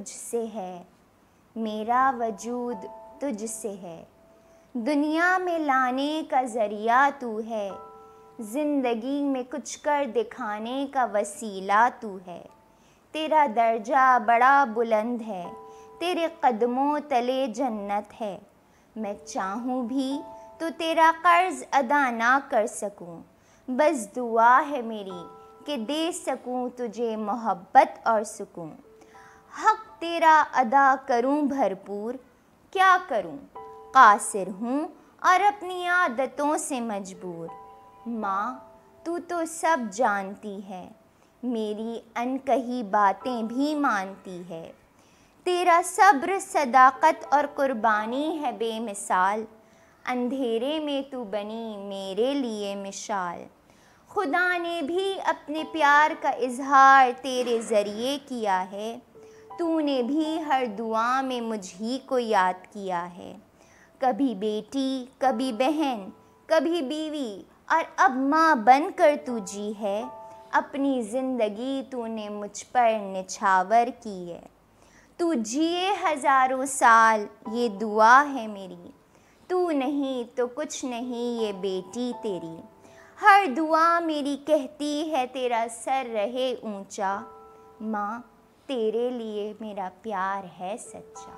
تجھ سے ہے، میرا وجود تجھ سے ہے، دنیا میں لانے کا ذریعہ تو ہے، زندگی میں کچھ کر دکھانے کا وسیلہ تو ہے، تیرا درجہ بڑا بلند ہے، تیرے قدموں تلے جنت ہے، میں چاہوں بھی تو تیرا قرض ادا نہ کر سکوں، بس دعا ہے میری کہ دے سکوں تجھے محبت اور سکون، حق تیرا ادا کروں بھرپور، کیا کروں قاصر ہوں اور اپنی عادتوں سے مجبور، ماں تو سب جانتی ہے، میری انکہی باتیں بھی مانتی ہے، تیرا صبر صداقت اور قربانی ہے بے مثال، اندھیرے میں تو بنی میرے لیے مشال، خدا نے بھی اپنے پیار کا اظہار تیرے ذریعے کیا ہے، تو نے بھی ہر دعا میں مجھ ہی کو یاد کیا ہے، کبھی بیٹی کبھی بہن کبھی بیوی اور اب ماں بن کر تو جی ہے، اپنی زندگی تو نے مجھ پر نچھاور کی ہے، تو جیے ہزاروں سال یہ دعا ہے میری، تو نہیں تو کچھ نہیں یہ بیٹی تیری، ہر دعا میری کہتی ہے تیرا سر رہے اونچا، ماں تیرے لیے میرا پیار ہے سچا۔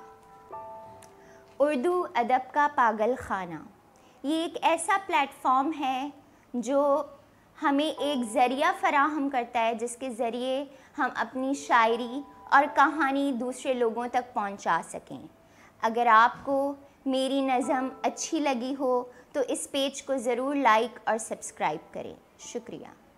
اردو ادب کا پاگل خانہ یہ ایک ایسا پلیٹ فارم ہے جو ہمیں ایک ذریعہ فراہم کرتا ہے جس کے ذریعے ہم اپنی شاعری اور کہانی دوسرے لوگوں تک پہنچا سکیں۔ اگر آپ کو میری نظم اچھی لگی ہو تو اس پیج کو ضرور لائک اور سبسکرائب کریں۔ شکریہ۔